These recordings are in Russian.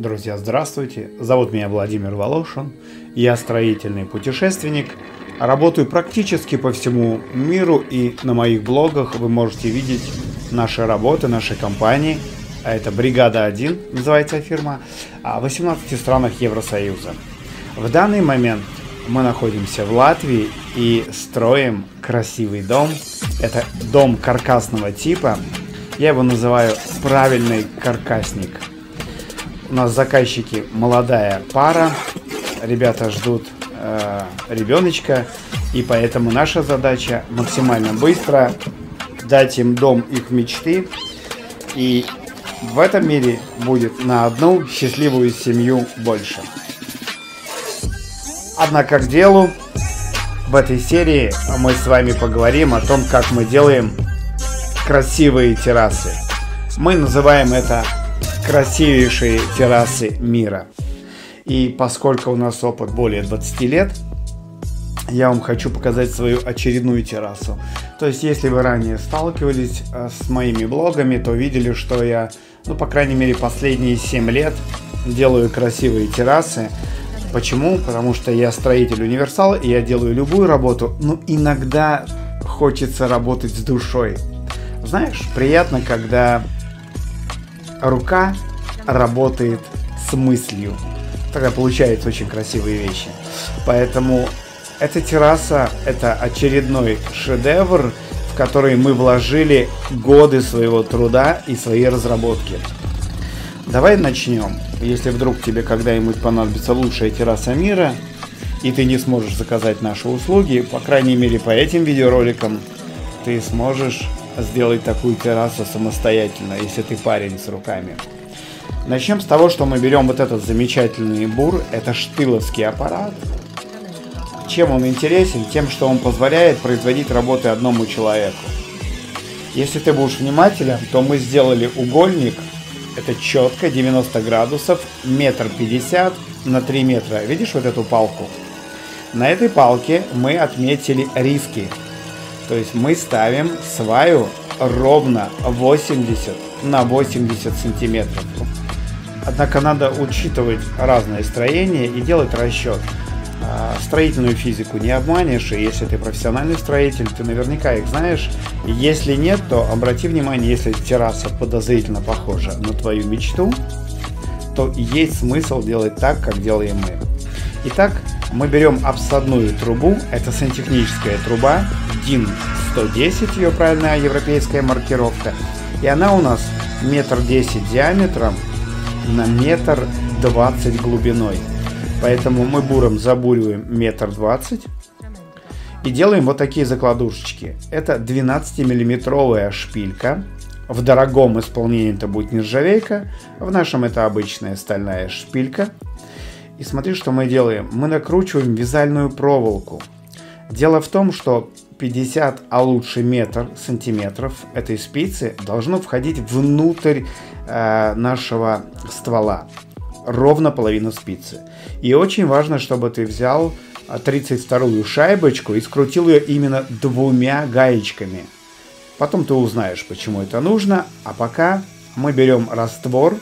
Друзья, здравствуйте! Зовут меня Владимир Волошин. Я строительный путешественник. Работаю практически по всему миру, и на моих блогах вы можете видеть наши работы, нашей компании. А это «Бригада 1» называется фирма, в 18 странах Евросоюза. В данный момент мы находимся в Латвии и строим красивый дом. Это дом каркасного типа. Я его называю «правильный каркасник». У нас заказчики молодая пара, ребята ждут ребеночка, и поэтому наша задача максимально быстро дать им дом их мечты, и в этом мире будет на одну счастливую семью больше. Однако к делу, в этой серии мы с вами поговорим о том, как мы делаем красивые террасы. Мы называем это красивейшие террасы мира. И поскольку у нас опыт более 20 лет, я вам хочу показать свою очередную террасу. То есть, если вы ранее сталкивались с моими блогами, то видели, что я, по крайней мере, последние 7 лет делаю красивые террасы. Почему? Потому что я строитель-универсал, и я делаю любую работу, но иногда хочется работать с душой. Знаешь, приятно, когда рука работает с мыслью. Тогда получаются очень красивые вещи. Поэтому эта терраса – это очередной шедевр, в который мы вложили годы своего труда и своей разработки. Давай начнем. Если вдруг тебе когда-нибудь понадобится лучшая терраса мира, и ты не сможешь заказать наши услуги, по крайней мере по этим видеороликам, ты сможешь сделать такую террасу самостоятельно, если ты парень с руками. Начнем с того, что мы берем вот этот замечательный бур. Это штыловский аппарат. Чем он интересен? Тем, что он позволяет производить работы одному человеку. Если ты будешь внимателен, то мы сделали угольник. Это четко 90 градусов, 1,50 м на 3 метра. Видишь вот эту палку? На этой палке мы отметили риски. То есть мы ставим сваю ровно 80 на 80 сантиметров. Однако надо учитывать разное строение и делать расчет. Строительную физику не обманешь, и если ты профессиональный строитель, ты наверняка их знаешь. Если нет, то обрати внимание, если терраса подозрительно похожа на твою мечту, то есть смысл делать так, как делаем мы. Итак, мы берем обсадную трубу, это сантехническая труба, DIN 110, ее правильная европейская маркировка, и она у нас 1,10 м диаметром на 1,20 м глубиной. Поэтому мы буром забуриваем 1,20 м и делаем вот такие закладушечки. Это 12-миллиметровая шпилька. В дорогом исполнении это будет нержавейка, в нашем это обычная стальная шпилька. И смотри, что мы делаем. Мы накручиваем вязальную проволоку. Дело в том, что 50, а лучше метр сантиметров этой спицы должно входить внутрь нашего ствола. Ровно половина спицы. И очень важно, чтобы ты взял 32-ю шайбочку и скрутил ее именно 2 гаечками. Потом ты узнаешь, почему это нужно. А пока мы берем раствор.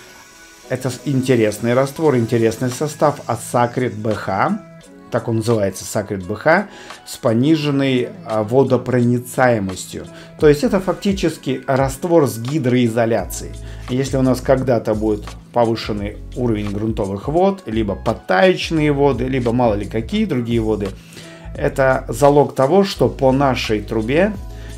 Это интересный раствор, интересный состав от Sacred BH. Так он называется, Sacred BH, с пониженной водопроницаемостью. То есть это фактически раствор с гидроизоляцией. Если у нас когда-то будет повышенный уровень грунтовых вод, либо подтаечные воды, либо мало ли какие другие воды, это залог того, что по нашей трубе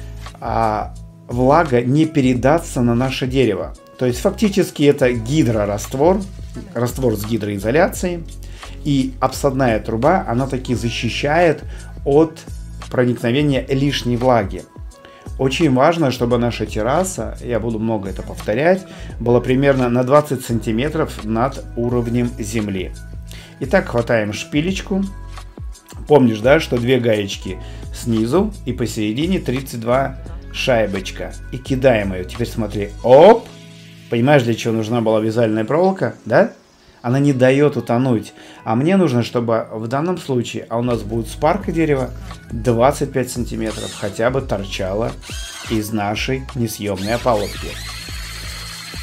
влага не передастся на наше дерево. То есть фактически это гидрораствор, раствор с гидроизоляцией. И обсадная труба, она таки защищает от проникновения лишней влаги. Очень важно, чтобы наша терраса, я буду много это повторять, была примерно на 20 сантиметров над уровнем земли. Итак, хватаем шпилечку. Помнишь, да, что 2 гаечки снизу и посередине 32 шайбочка. И кидаем ее. Теперь смотри. Оп! Понимаешь, для чего нужна была вязальная проволока? Да? Она не дает утонуть. А мне нужно, чтобы в данном случае, у нас будет спарка дерева 25 сантиметров, хотя бы торчала из нашей несъемной опалубки.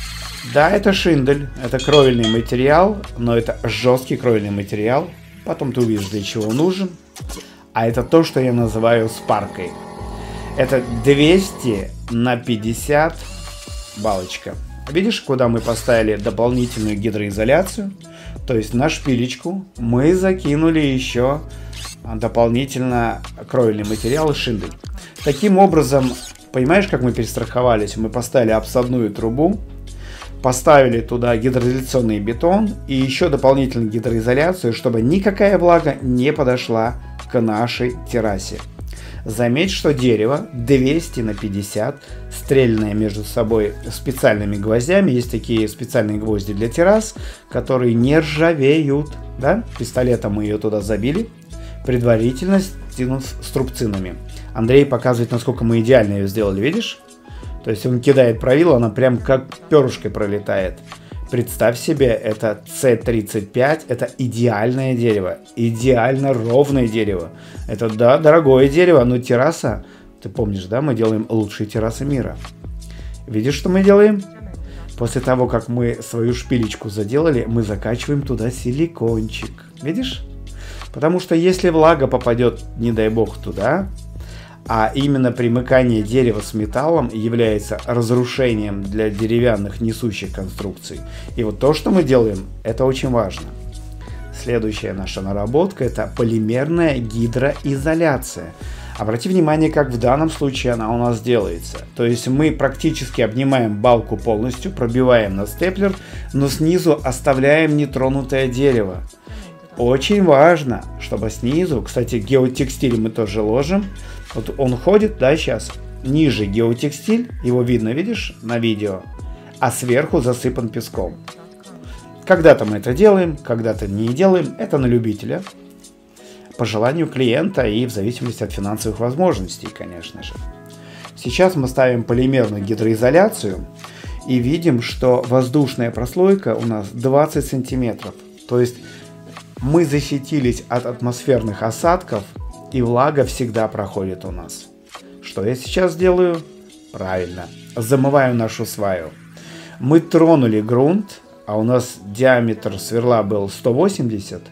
Да, это шиндель, это кровельный материал, но это жесткий кровельный материал. Потом ты увидишь, для чего он нужен. А это то, что я называю спаркой. Это 200 на 50 балочка. Видишь, куда мы поставили дополнительную гидроизоляцию? То есть на шпилечку мы закинули еще дополнительно кровельный материал и шиндель. Таким образом, понимаешь, как мы перестраховались? Мы поставили обсадную трубу, поставили туда гидроизоляционный бетон и еще дополнительную гидроизоляцию, чтобы никакая влага не подошла к нашей террасе. Заметь, что дерево 200 на 50, стрельное между собой специальными гвоздями. Есть такие специальные гвозди для террас, которые не ржавеют. Да? Пистолетом мы ее туда забили, предварительно стянув струбцинами. Андрей показывает, насколько мы идеально ее сделали, видишь? То есть он кидает правило, она прям как перышкой пролетает. Представь себе, это C35, это идеальное дерево, идеально ровное дерево. Это, да, дорогое дерево, но терраса, ты помнишь, да, мы делаем лучшие террасы мира. Видишь, что мы делаем? После того, как мы свою шпилечку заделали, мы закачиваем туда силикончик. Видишь? Потому что если влага попадет, не дай бог, туда, а именно примыкание дерева с металлом является разрушением для деревянных несущих конструкций. И вот то, что мы делаем, это очень важно. Следующая наша наработка – это полимерная гидроизоляция. Обрати внимание, как в данном случае она у нас делается. То есть мы практически обнимаем балку полностью, пробиваем на степлер, но снизу оставляем нетронутое дерево. Очень важно, чтобы снизу, кстати, геотекстиль мы тоже ложим. Вот он ходит, да, сейчас ниже геотекстиль, его видно, видишь, на видео, а сверху засыпан песком. Когда-то мы это делаем, когда-то не делаем, это на любителя, по желанию клиента и в зависимости от финансовых возможностей, конечно же. Сейчас мы ставим полимерную гидроизоляцию и видим, что воздушная прослойка у нас 20 сантиметров, то есть мы защитились от атмосферных осадков, и влага всегда проходит у нас. Что я сейчас делаю? Правильно, замываю нашу сваю. Мы тронули грунт, а у нас диаметр сверла был 180,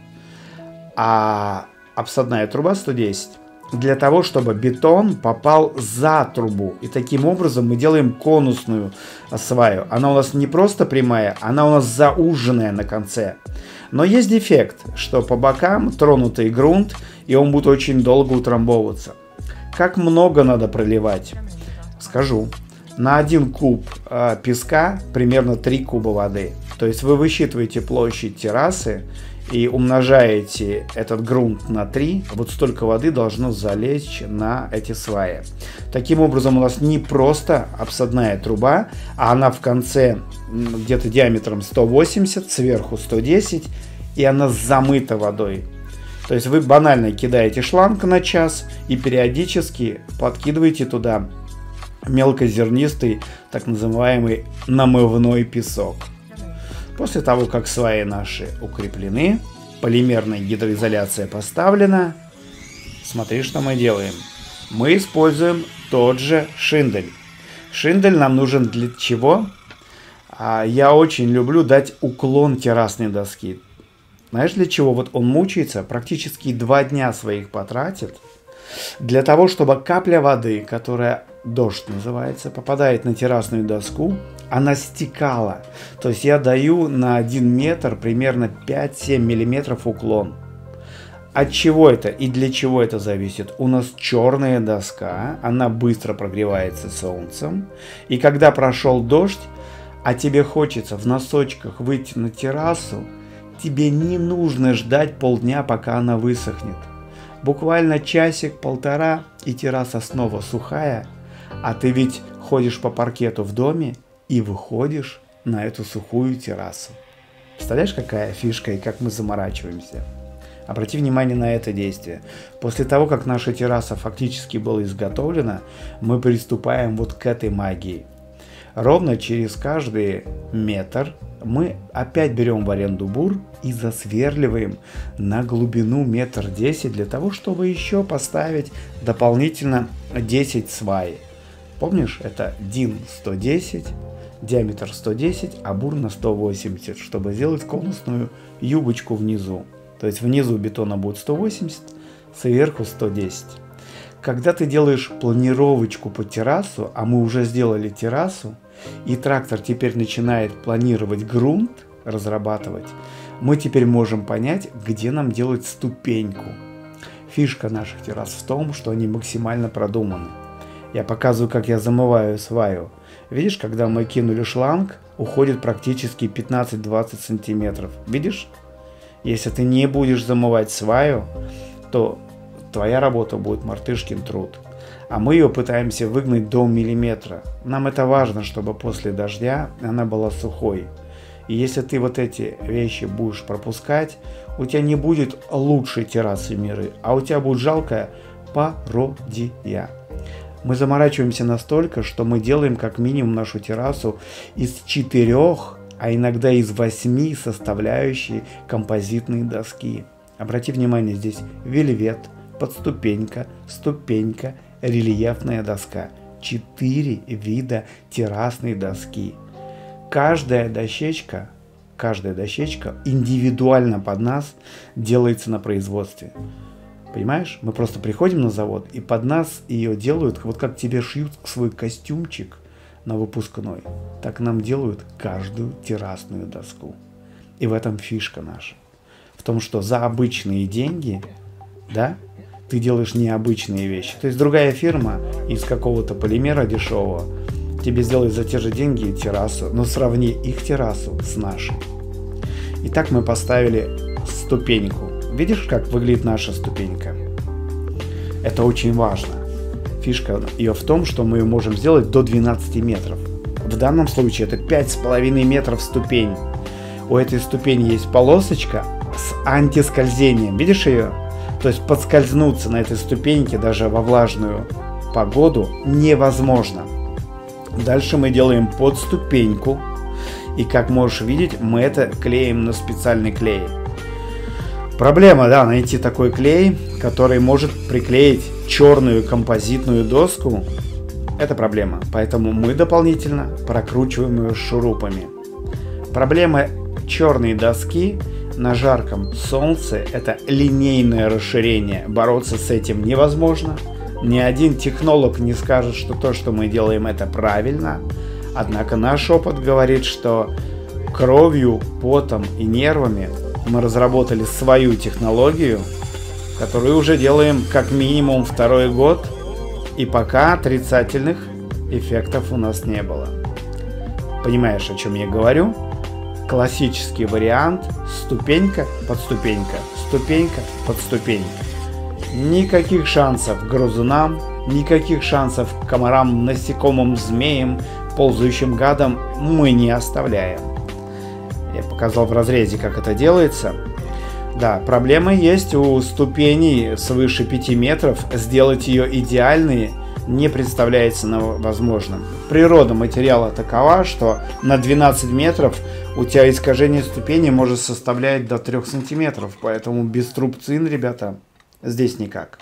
а обсадная труба 110. Для того, чтобы бетон попал за трубу. И таким образом мы делаем конусную сваю. Она у нас не просто прямая, она у нас зауженная на конце. Но есть дефект, что по бокам тронутый грунт, и он будет очень долго утрамбовываться. Как много надо проливать? Скажу. На 1 куб песка примерно 3 куба воды. То есть вы высчитываете площадь террасы и умножаете этот грунт на 3, вот столько воды должно залечь на эти сваи. Таким образом у нас не просто обсадная труба, а она в конце где-то диаметром 180, сверху 110, и она замыта водой. То есть вы банально кидаете шланг на час и периодически подкидываете туда мелкозернистый, так называемый намывной песок. После того, как сваи наши укреплены, полимерная гидроизоляция поставлена, смотри, что мы делаем. Мы используем тот же шиндель. Шиндель нам нужен для чего? Я очень люблю дать уклон террасной доски. Знаешь, для чего? Вот он мучается, практически 2 дня своих потратит, для того, чтобы капля воды, которая дождь называется, попадает на террасную доску, она стекала. То есть я даю на 1 метр примерно 5-7 миллиметров уклон. От чего это и для чего это зависит? У нас черная доска, она быстро прогревается солнцем. И когда прошел дождь, а тебе хочется в носочках выйти на террасу, тебе не нужно ждать полдня, пока она высохнет. Буквально часик-полтора, и терраса снова сухая, а ты ведь ходишь по паркету в доме и выходишь на эту сухую террасу. Представляешь, какая фишка и как мы заморачиваемся? Обрати внимание на это действие. После того, как наша терраса фактически была изготовлена, мы приступаем вот к этой магии. Ровно через каждый метр мы опять берем в аренду бур и засверливаем на глубину 1,10 м для того, чтобы еще поставить дополнительно 10 свай. Помнишь, это DIN 110, Диаметр 110, а бур на 180, чтобы сделать конусную юбочку внизу. То есть внизу бетона будет 180, сверху 110. Когда ты делаешь планировочку по террасу, а мы уже сделали террасу, и трактор теперь начинает планировать грунт, разрабатывать, мы теперь можем понять, где нам делать ступеньку. Фишка наших террас в том, что они максимально продуманы. Я показываю, как я замываю сваю. Видишь, когда мы кинули шланг, уходит практически 15-20 сантиметров. Видишь? Если ты не будешь замывать сваю, то твоя работа будет мартышкин труд. А мы ее пытаемся выгнать до миллиметра. Нам это важно, чтобы после дождя она была сухой. И если ты вот эти вещи будешь пропускать, у тебя не будет лучшей террасы мира, а у тебя будет жалкая пародия. Мы заморачиваемся настолько, что мы делаем как минимум нашу террасу из 4, а иногда из 8 составляющей композитные доски. Обрати внимание, здесь вельвет, подступенька, ступенька, рельефная доска. 4 вида террасной доски. Каждая дощечка индивидуально под нас делается на производстве. Понимаешь? Мы просто приходим на завод, и под нас ее делают, вот как тебе шьют свой костюмчик на выпускной, так нам делают каждую террасную доску. И в этом фишка наша. В том, что за обычные деньги, да, ты делаешь необычные вещи. То есть другая фирма из какого-то полимера дешевого тебе сделает за те же деньги террасу, но сравни их террасу с нашей. Итак, мы поставили ступеньку. Видишь, как выглядит наша ступенька? Это очень важно. Фишка ее в том, что мы ее можем сделать до 12 метров. В данном случае это 5,5 метров ступень. У этой ступени есть полосочка с антискользением. Видишь ее? То есть подскользнуться на этой ступеньке даже во влажную погоду невозможно. Дальше мы делаем подступеньку. И как можешь видеть, мы это клеим на специальный клей. Проблема, да, найти такой клей, который может приклеить черную композитную доску. Это проблема. Поэтому мы дополнительно прокручиваем ее шурупами. Проблема черной доски на жарком солнце – это линейное расширение. Бороться с этим невозможно. Ни один технолог не скажет, что то, что мы делаем, это правильно. Однако наш опыт говорит, что кровью, потом и нервами мы разработали свою технологию, которую уже делаем как минимум 2-й год, и пока отрицательных эффектов у нас не было. Понимаешь, о чем я говорю? Классический вариант: ступенька под ступенька, ступенька под ступенька. Никаких шансов грызунам, никаких шансов комарам, насекомым, змеям, ползающим гадам мы не оставляем. Я показал в разрезе, как это делается. Да, проблемы есть у ступеней свыше 5 метров. Сделать ее идеальной не представляется возможным. Природа материала такова, что на 12 метров у тебя искажение ступени может составлять до 3 сантиметров. Поэтому без труб цин, ребята, здесь никак.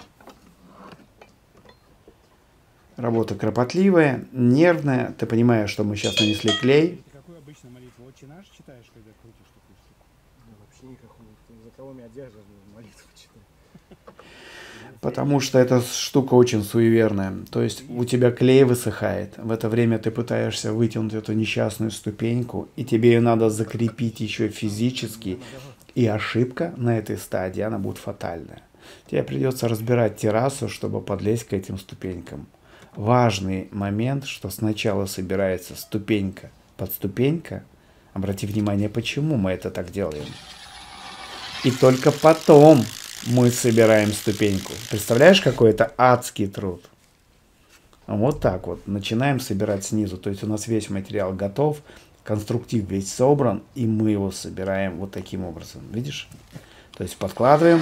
Работа кропотливая, нервная. Ты понимаешь, что мы сейчас нанесли клей. Какую обычно молитву? «Отче наш» читаешь, когда крутишь такую штуку? Вообще никакую. За кого меня держишь, молитву читаю. Потому что эта штука очень суеверная. То есть у тебя клей высыхает. В это время ты пытаешься вытянуть эту несчастную ступеньку, и тебе ее надо закрепить еще физически. И ошибка на этой стадии, она будет фатальная. Тебе придется разбирать террасу, чтобы подлезть к этим ступенькам. Важный момент, что сначала собирается ступенька под ступенька. Обрати внимание, почему мы это так делаем. И только потом мы собираем ступеньку. Представляешь, какой это адский труд? Вот так вот. Начинаем собирать снизу. То есть у нас весь материал готов, конструктив весь собран, и мы его собираем вот таким образом. Видишь? То есть подкладываем.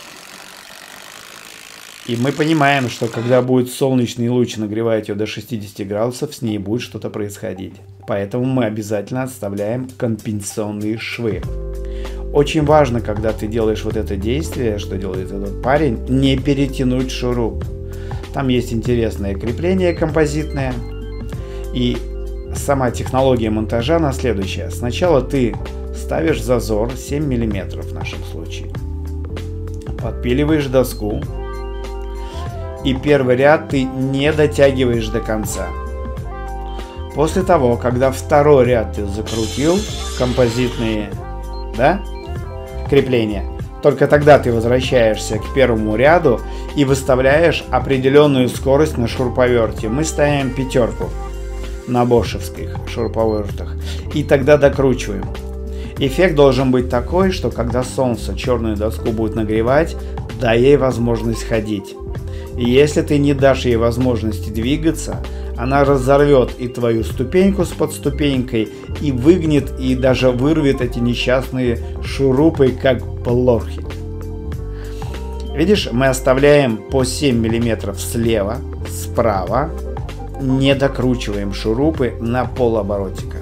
И мы понимаем, что когда будет солнечный луч нагревать ее до 60 градусов, с ней будет что-то происходить. Поэтому мы обязательно отставляем компенсационные швы. Очень важно, когда ты делаешь вот это действие, что делает этот парень, не перетянуть шуруп. Там есть интересное крепление композитное. И сама технология монтажа на следующее. Сначала ты ставишь зазор 7 мм в нашем случае. Подпиливаешь доску. И первый ряд ты не дотягиваешь до конца. После того, когда второй ряд ты закрутил, композитные, да, крепления, только тогда ты возвращаешься к первому ряду и выставляешь определенную скорость на шуруповерте. Мы ставим 5 на бошевских шуруповертах. И тогда докручиваем. Эффект должен быть такой, что когда солнце черную доску будет нагревать, дай ей возможность ходить. И если ты не дашь ей возможности двигаться, она разорвет и твою ступеньку с подступенькой, и выгнет, и даже вырвет эти несчастные шурупы, как блохи. Видишь, мы оставляем по 7 мм слева, справа, не докручиваем шурупы на полоборотика.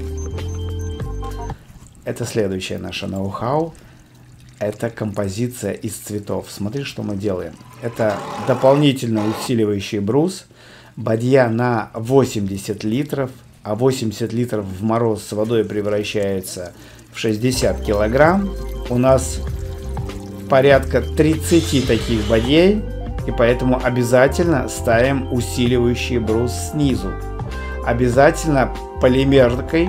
Это следующее наше ноу-хау. Это композиция из цветов. Смотри, что мы делаем. Это дополнительно усиливающий брус. Бадья на 80 литров. А 80 литров в мороз с водой превращается в 60 килограмм. У нас порядка 30 таких бадьей. И поэтому обязательно ставим усиливающий брус снизу. Обязательно полимеркой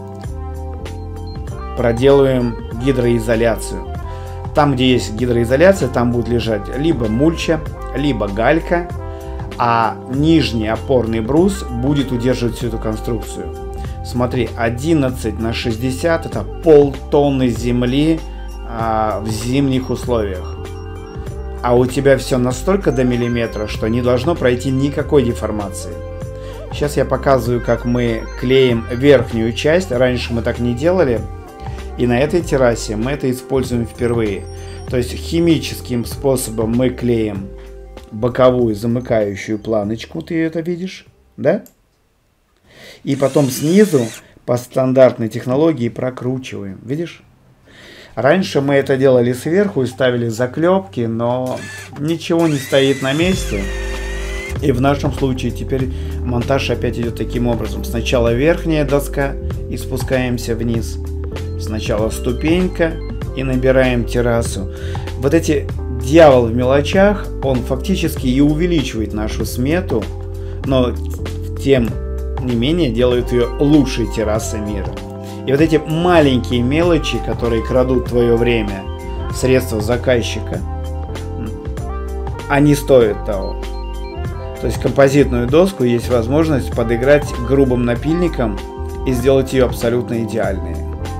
проделываем гидроизоляцию. Там, где есть гидроизоляция, там будет лежать либо мульча, либо галька, а нижний опорный брус будет удерживать всю эту конструкцию. Смотри, 11 на 60 это полтонны земли в зимних условиях. А у тебя все настолько до миллиметра, что не должно пройти никакой деформации. Сейчас я показываю, как мы клеим верхнюю часть. Раньше мы так не делали. И на этой террасе мы это используем впервые. То есть химическим способом мы клеим боковую замыкающую планочку. Ты это видишь? Да? И потом снизу по стандартной технологии прокручиваем. Видишь? Раньше мы это делали сверху и ставили заклепки, но ничего не стоит на месте. И в нашем случае теперь монтаж опять идет таким образом. Сначала верхняя доска и спускаемся вниз. Сначала ступенька и набираем террасу. Вот эти дьявол в мелочах, он фактически и увеличивает нашу смету, но тем не менее делает ее лучшей террасой мира. И вот эти маленькие мелочи, которые крадут твое время, средства заказчика, они стоят того. То есть композитную доску есть возможность подыграть грубым напильником и сделать ее абсолютно идеальной.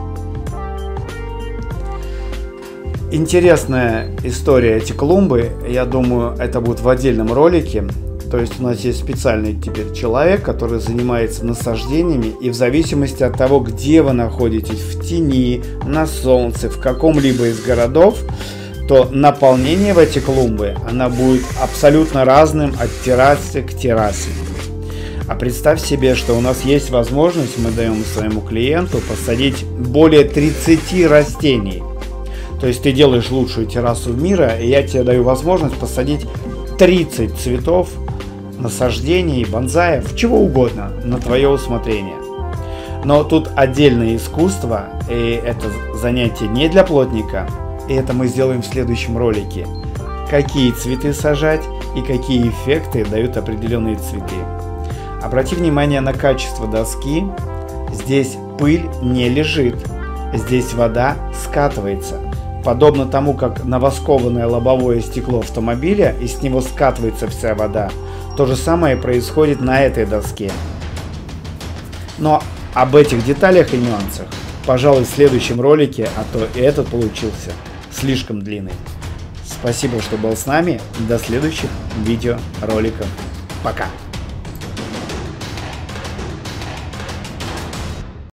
Интересная история эти клумбы. Я думаю, это будет в отдельном ролике. То есть у нас есть специальный теперь человек, который занимается насаждениями, и в зависимости от того, где вы находитесь, в тени, на солнце, в каком-либо из городов, то наполнение в эти клумбы, она будет абсолютно разным от террасы к террасе. А представь себе, что у нас есть возможность, мы даем своему клиенту посадить более 30 растений. То есть ты делаешь лучшую террасу мира, и я тебе даю возможность посадить 30 цветов, насаждений, бонсаев, чего угодно, на твое усмотрение. Но тут отдельное искусство, и это занятие не для плотника, и это мы сделаем в следующем ролике. Какие цветы сажать и какие эффекты дают определенные цветы. Обрати внимание на качество доски. Здесь пыль не лежит, здесь вода скатывается. Подобно тому, как на воскованное лобовое стекло автомобиля, и с него скатывается вся вода, то же самое происходит на этой доске. Но об этих деталях и нюансах, пожалуй, в следующем ролике, а то и этот получился слишком длинный. Спасибо, что был с нами. До следующих видеороликов. Пока!